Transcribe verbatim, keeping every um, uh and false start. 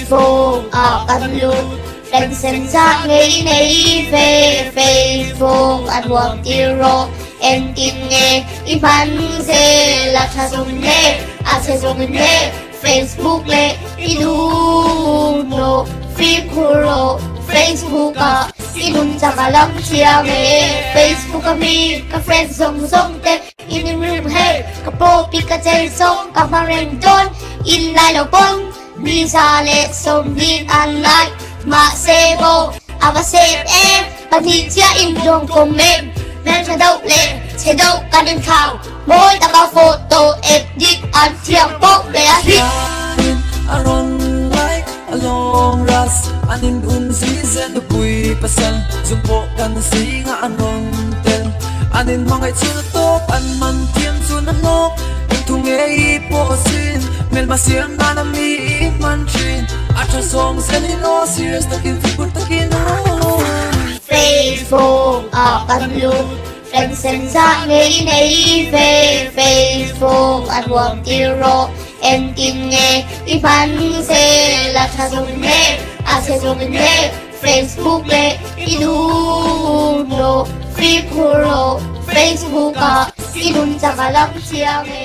Facebook ở căn luôn đánh xem ra nghĩ này về Facebook ăn uống tiro em tin nghe im hắn sẽ là cha dùng nghe à sẽ dùng nghe Facebook lệ đi đu nô Facebook Facebook à đi đun chả mà lắm chia nghe Facebook à mi các friend dùng dùng tên in room hey các pro pika chơi song các bạn rèn tôn in lại đầu con đi ra lệ song đi ăn lại mà xe bộ à và xe em và thì chia in đường của mình nên sẽ đâu lệ sẽ đâu cả đến khảo mỗi ta bao photo edit ăn thiệp bốc để hit aron like along ras anin un season the pui pasan zum po kan si nga anon tel anin mangai chu to an man tiam chu na nok tu nge po sin mel basiam na mi man chin atra song selino serious takin figure takino Facebook ở căn luôn đánh xem ra nghĩ này về Facebook ăn uống tiro em tin nghe im hắn sẽ là cha dùng nghe à sẽ dùng nghe Facebook lệ đi đu nô Facebook Facebook à đi đun chả mà lắm chia nghe